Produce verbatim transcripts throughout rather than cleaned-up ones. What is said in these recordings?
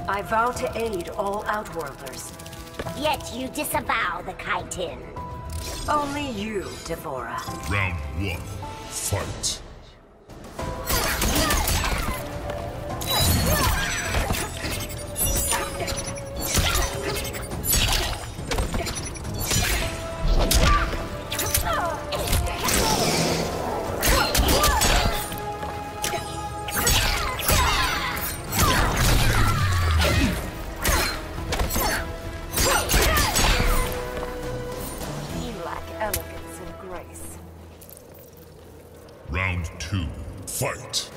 I vow to aid all Outworlders. Yet you disavow the chitin. Only you, D'Vorah. Round one, fight. Elegance and grace. Round two, fight.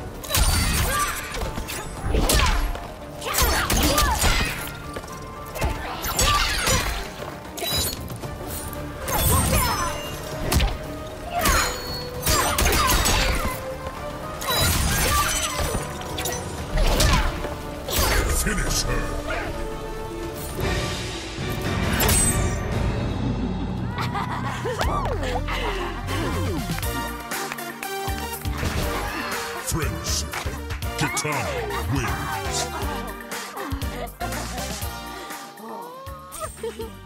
Finish her. Friendship. Kitana wins.